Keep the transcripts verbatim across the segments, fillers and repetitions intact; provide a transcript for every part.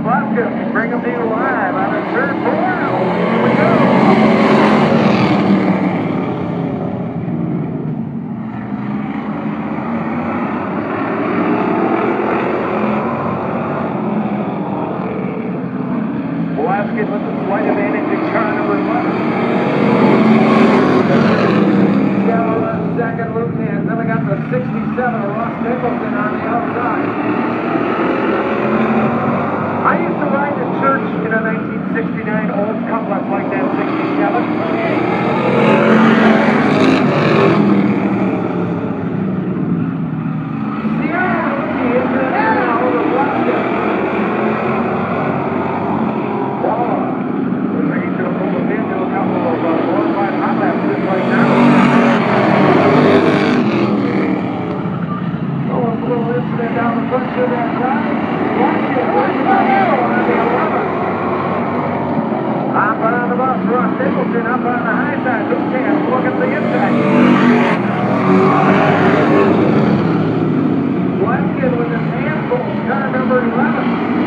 Bosco, bring them to you live on the third floor. Here we go. With the slight advantage in car number eleven. Down the second loop in. Then we got the sixty-seven of Ross Nicholson on the outside. I used to ride to church in a nineteen sixty-nine old complex like that sixty-seven. Sierra Lucy is in there now with the Bosco. Down the front to that side. Watch it. Watch the arrow on the eleven. Up on the bus, Ross Nicholson up on the high side. Who can look at the inside? Blaskin with his hands full. Car number eleven.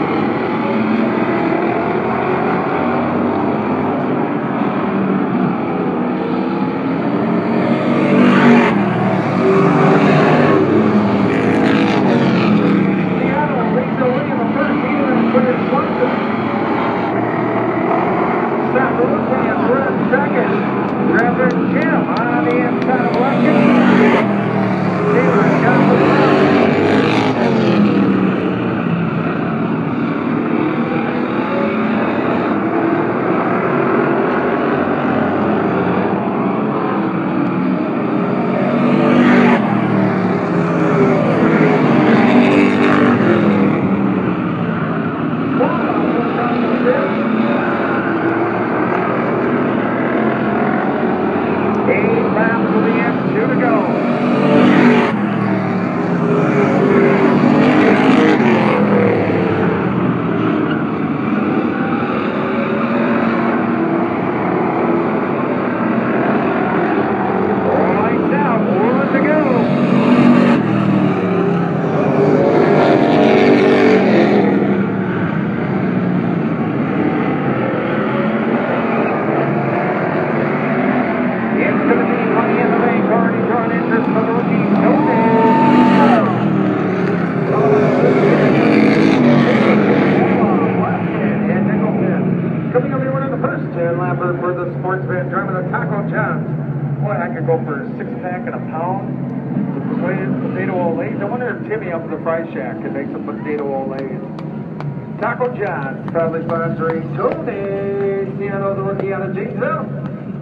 For the Sportsman driving the Taco Johns. Boy, I could go for a six pack and a pound of persuaded potato olays. I wonder if Timmy up at the Fry Shack can make some potato olays. Taco Johns, proudly sponsoring Tony Siano, the rookie out of Janesville.